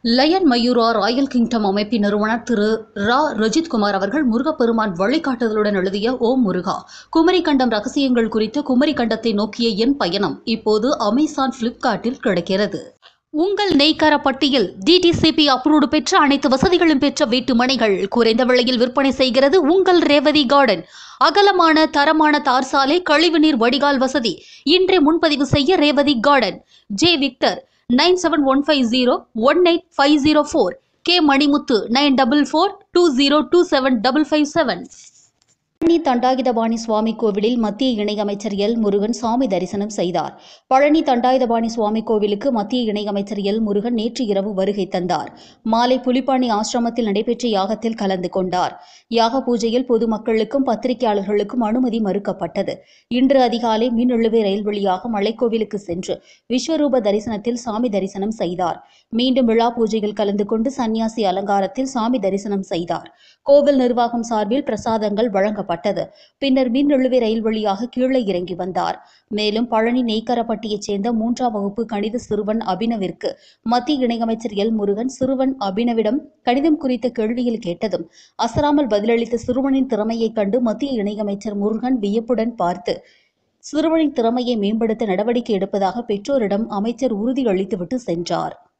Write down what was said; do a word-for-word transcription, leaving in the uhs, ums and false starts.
Line Mayura Royal kingdom அமைப்பின் நிறுவனர் திரு ரா ரஜித்குமார் அவர்கள் முருகப்பெருமான் வழிகாட்டுதலுடன் எழுதிய ஓம் முருகா குமரிக்கண்டம் ரகசியங்கள் குறித்த குமரிக்கண்டத்தை நோக்கிய என் பயணம் இப்போது அமேசான் பிளிப்கார்ட்டில் கிடைக்கிறது. உங்கள் நெய்க்கார பட்டியில் டிடிசிபி அப்ரூவ்டு பெற்ற அனைத்து வசதிகளும் பெற்ற வீட்டு மனைகள் குறைந்த விலையில் விற்பனை செய்கிறது உங்கள் ரேவதி கார்டன். அகலமான தரமான தார் சாலை, கழிவுநீர் வடிகால் வசதி. இன்றே முன்பதிவு செய்ய Revathi garden. J Victor nine seven one five zero one eight five zero four. K Manimuthu nine double four two zero two seven double five seven. Palani Dhandayuthapani Swamy கோவிலில் மத்திய இணையமைச்சர் எல் முருகன் சாமி தரிசனம் செய்தார். பழனி தண்டாயுதபாணி சுவாமி கோவிலுக்கு மத்திய இணையமைச்சர் எல் முருகன் நேற்று இரவு வருகை தந்தார். மாலை புலிப்பாணி ஆசிரமத்தில் நடைபெற்ற யாகத்தில் கலந்து கொண்டார். யாக பூஜையில் பொதுமக்களுக்கும் பத்திரிகையாளர்களுக்கும் அனுமதி மறுக்கப்பட்டது. இன்று அதிகாலை மின் இழுவை ரயில் வழியாக மலைக்கோவிலுக்கு சென்று விஸ்வரூப தரிசனத்தில் சாமி தரிசனம் செய்தார். மீண்டும் விழா பூஜையில் கலந்து கொண்டு சன்னியாசி அலங்காரத்தில் சாமி தரிசனம் செய்தார். கோவில் நிர்வாகம் சார்பில் பிரசாதங்கள் வழங்கப்பட்டது. பின்னர் மின் இழுவை ரயில் வழியாக கீழே இறங்கி வந்தார். மேலும் பழனி நெய்க்கரப்பட்டியைச் சேர்ந்த மூன்றாம் வகுப்பு கணித சிறுவன் அபினவிற்கு மத்திய இணையமைச்சர் எல் முருகன் சிறுவன் அபினவிடம் கணிதம் குறித்த கேள்வியில் கேட்டதும் அசராமல் பதிலளித்த சிறுவனின் திறமையைக் கண்டு மத்திய இணையமைச்சர் முருகன் வியப்புடன் பார்த்து சிறுவனின் திறமையை மேம்படுத்த நடவடிக்கை எடுப்பதாக பெற்றோரிடம் அமைச்சர் உறுதியளித்துவிட்டு சென்றார்.